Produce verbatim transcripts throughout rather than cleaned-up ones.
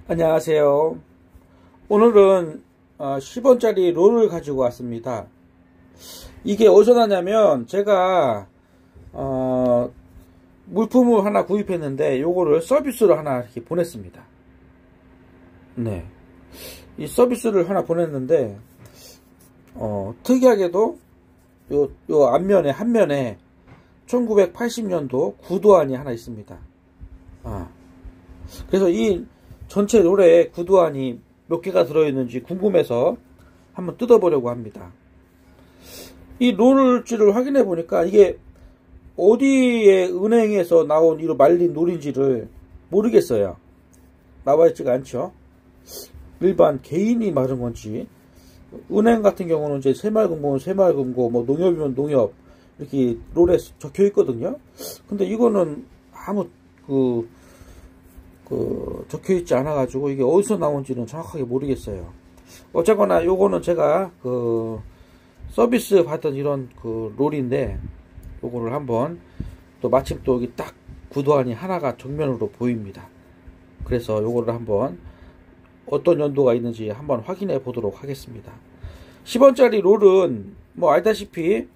안녕하세요. 오늘은 십 원짜리 롤을 가지고 왔습니다. 이게 어디서 나냐면 제가 어, 물품을 하나 구입했는데 요거를 서비스로 하나 이렇게 보냈습니다. 네, 이 서비스를 하나 보냈는데 어, 특이하게도 요, 요 앞면에 한 면에 천구백팔십 년도 구도안이 하나 있습니다. 아, 그래서 이 전체 롤에 구도안이 몇 개가 들어있는지 궁금해서 한번 뜯어보려고 합니다. 이 롤지를 확인해 보니까 이게 어디에 은행에서 나온 이로 말린 롤인지를 모르겠어요. 나와 있지가 않죠. 일반 개인이 말은 건지, 은행 같은 경우는 이제 새마을금고는 새마을금고, 뭐 농협이면 농협 이렇게 롤에 적혀 있거든요. 근데 이거는 아무 그 그 적혀있지 않아가지고 이게 어디서 나온지는 정확하게 모르겠어요. 어쨌거나 요거는 제가 그 서비스 받던 이런 그 롤인데 요거를 한번 또 마침 또 여기 딱 구도안이 하나가 정면으로 보입니다. 그래서 요거를 한번 어떤 연도가 있는지 한번 확인해 보도록 하겠습니다. 십 원짜리 롤은 뭐 알다시피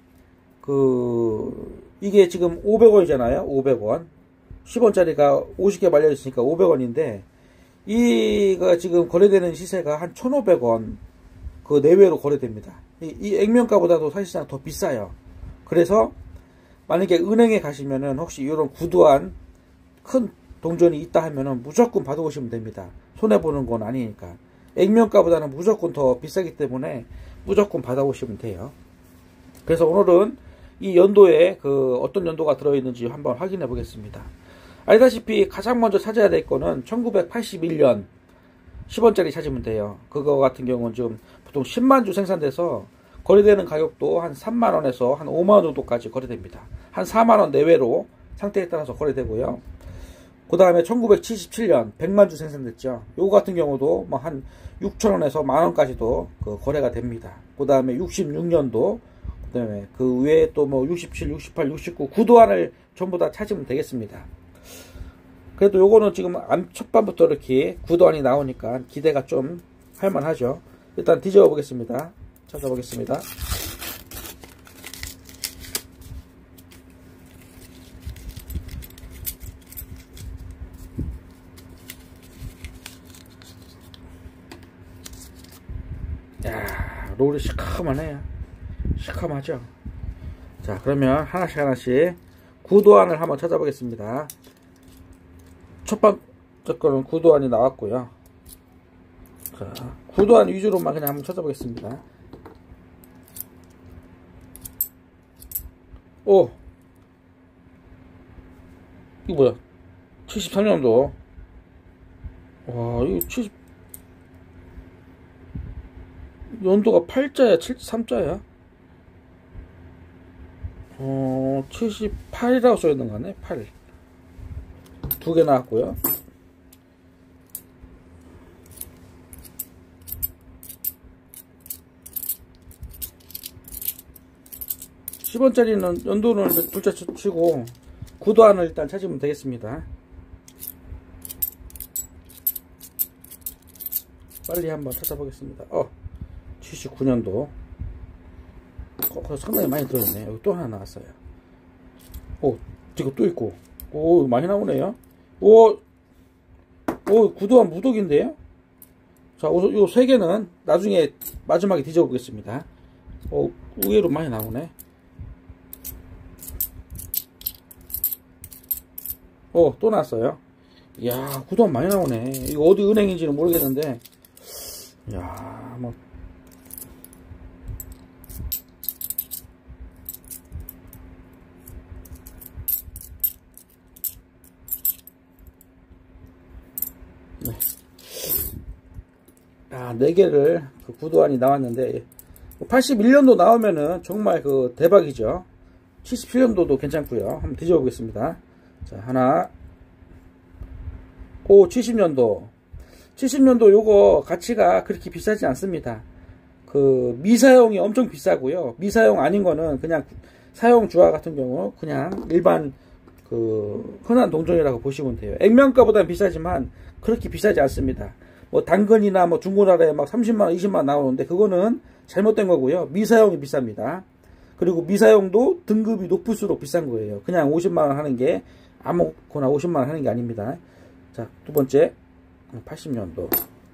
그 이게 지금 오백 원이잖아요. 오백 원. 십 원짜리가 오십 개 말려있으니까 오백 원인데 이가 지금 거래되는 시세가 한 천오백 원 그 내외로 거래됩니다. 이, 이 액면가보다도 사실상 더 비싸요. 그래서 만약에 은행에 가시면은 혹시 이런 구두한 큰 동전이 있다 하면은 무조건 받아오시면 됩니다. 손해보는 건 아니니까. 액면가보다는 무조건 더 비싸기 때문에 무조건 받아오시면 돼요. 그래서 오늘은 이 연도에 그 어떤 연도가 들어있는지 한번 확인해 보겠습니다. 알다시피 가장 먼저 찾아야 될 거는 천구백팔십일 년 십 원짜리 찾으면 돼요. 그거 같은 경우는 좀 보통 십만 주 생산돼서 거래되는 가격도 한 삼만 원에서 한 오만 원 정도까지 거래됩니다. 한 사만 원 내외로 상태에 따라서 거래되고요. 그 다음에 천구백칠십칠 년 백만 주 생산됐죠. 요거 같은 경우도 뭐 한 육천 원에서 만 원까지도 그 거래가 됩니다. 그 다음에 육십육 년도, 그 다음에 그 외에 또 뭐 육십칠, 육십팔, 육십구 구도안을 전부 다 찾으면 되겠습니다. 그래도 요거는 지금 첫반부터 이렇게 구도안이 나오니까 기대가 좀 할만하죠. 일단 뒤집어 보겠습니다. 찾아보겠습니다. 야, 롤이 시커먼해요. 시커먼하죠. 자, 그러면 하나씩 하나씩 구도안을 한번 찾아보겠습니다. 첫 번째 거는 구도안이 나왔고요. 자, 구도안 위주로만 그냥 한번 찾아보겠습니다. 오! 이거 뭐야? 칠십삼 년도. 와, 이거 칠십, 연도가 팔자야, 칠십삼자야? 어, 칠십팔이라고 써있는 거 같네, 팔. 두 개 나왔고요. 십 원짜리는 연도는 둘째 치고 구도안을 일단 찾으면 되겠습니다. 빨리 한번 찾아보겠습니다. 어, 칠십구 년도. 어, 상당히 많이 들어있네. 여기 또 하나 나왔어요. 오, 지금 또 있고. 오, 많이 나오네요. 오, 오, 구도안 무독인데요? 자, 요 세 개는 나중에 마지막에 뒤집어 보겠습니다. 오, 의외로 많이 나오네. 오, 또 나왔어요. 이야, 구도안 많이 나오네. 이거 어디 은행인지는 모르겠는데, 이야, 뭐. 네. 아, 네 개를 그 구도안이 나왔는데 팔십일 년도 나오면은 정말 그 대박이죠. 칠십칠 년도도 괜찮고요. 한번 뒤집어 보겠습니다. 자, 하나. 오, 칠십 년도. 칠십 년도 요거 가치가 그렇게 비싸지 않습니다. 그 미사용이 엄청 비싸고요. 미사용 아닌 거는 그냥 사용 주화 같은 경우 그냥 일반 그 흔한 동전이라고 보시면 돼요. 액면가보다는 비싸지만 그렇게 비싸지 않습니다. 뭐 당근이나 뭐 중고나라에 막 삼십만 원, 이십만 원 나오는데 그거는 잘못된 거고요. 미사용이 비쌉니다. 그리고 미사용도 등급이 높을수록 비싼 거예요. 그냥 오십만 원 하는 게 아무거나 오십만 원 하는 게 아닙니다. 자, 두 번째 팔십 년도.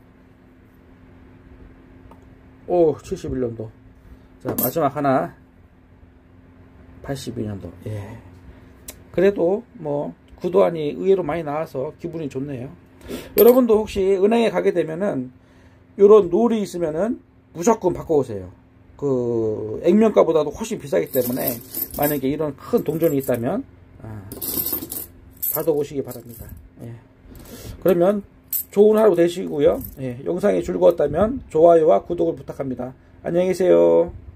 오, 칠십일 년도. 자, 마지막 하나 팔십이 년도. 예. 그래도 뭐 구도안이 의외로 많이 나와서 기분이 좋네요. 여러분도 혹시 은행에 가게 되면은 요런 롤이 있으면은 무조건 바꿔오세요. 그 액면가보다도 훨씬 비싸기 때문에 만약에 이런 큰 동전이 있다면 아, 받아오시기 바랍니다. 예. 그러면 좋은 하루 되시고요. 예. 영상이 즐거웠다면 좋아요와 구독을 부탁합니다. 안녕히 계세요.